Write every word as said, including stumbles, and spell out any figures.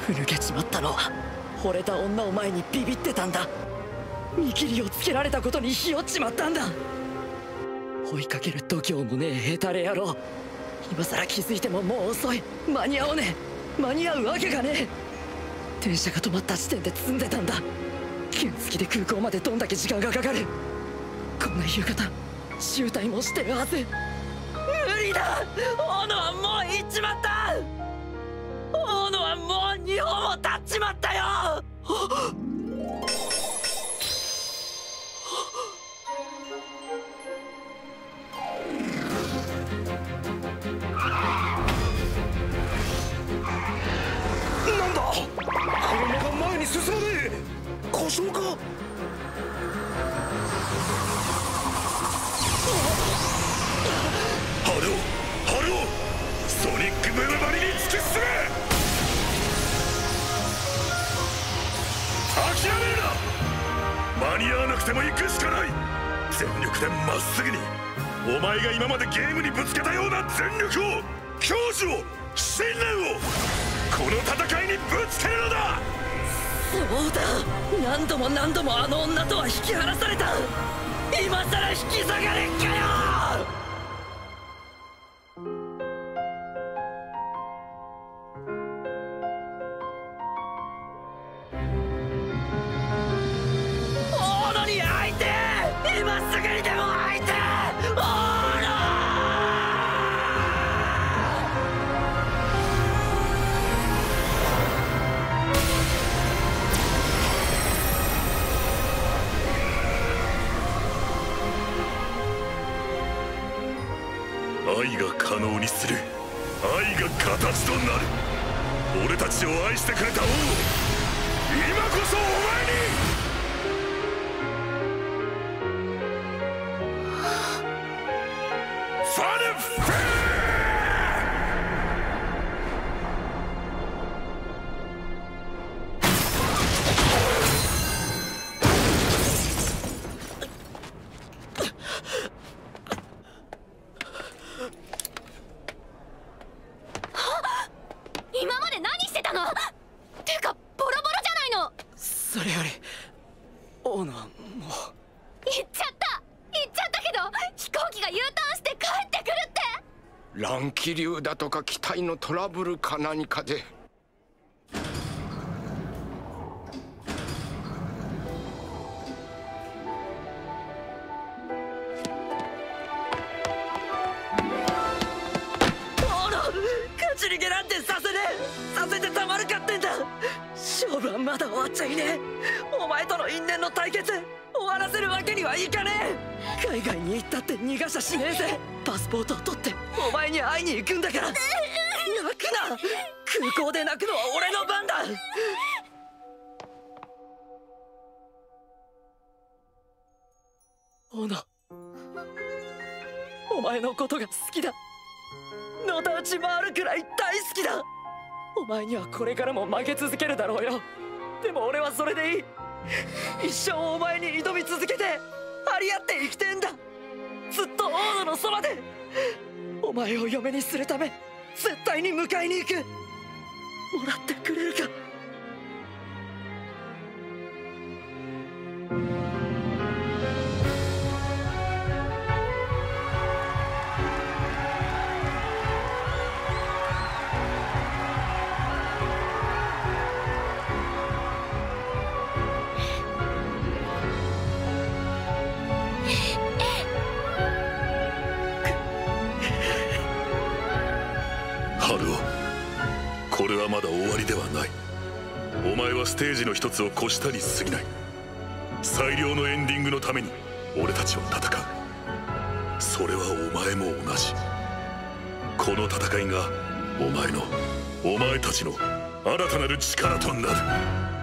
ふぬけちまったのは惚れた女を前にビビってたんだ。見切りをつけられたことにひよっちまったんだ。追いかける度胸もねえヘタレ野郎。今さら気づいてももう遅い。間に合わねえ。間に合うわけがねえ。電車が止まった時点で積んでたんだ。原付で空港までどんだけ時間がかかる。こんな夕方渋滞もしてるはず。無理だ。大野はもう行っちまった。大野はもう日本を立っちまったよ。 なんだ、車が前に進まねえ。故障か。ハローハロー、ソニックブームバリに突き進め。諦めるな。間に合わなくても行くしかない。全力でまっすぐにお前が今までゲームにぶつけたような全力を、教授を、信念をこの戦いにぶつけるのだ。 そうだ、何度も何度もあの女とは引き離された。今さら引き下がれっかよ。大野に会いてえ。今すぐにでも会いてえ。大野。 愛が可能にする。愛が形となる。俺たちを愛してくれた王、今こそお前に。ファルフェー。 今まで何してたの？てかボロボロじゃないの。 それより大野はもう。 行っちゃった行っちゃったけど、飛行機が U ターンして帰ってくるって。 乱気流だとか機体のトラブルか何かで。 勝ち逃げなんてさせねえ。させてたまるかってんだ。勝負はまだ終わっちゃいねえ。お前との因縁の対決終わらせるわけにはいかねえ。海外に行ったって逃がしゃしねえぜ。パスポートを取ってお前に会いに行くんだから。泣くな。空港で泣くのは俺の番だ。大野、お前のことが好きだ。のたうち回るくらい大好きだ。お前にはこれからも負け続けるだろうよ。でも俺はそれでいい。一生お前に挑み続けて張り合って生きてんだ。ずっと大野のそばで。お前を嫁にするため絶対に迎えに行く。もらってくれるか。 ハルオ、これはまだ終わりではない。お前はステージの一つを越したに過ぎない。最良のエンディングのために俺たちは戦う。それはお前も同じ。この戦いがお前のお前たちの新たなる力となる。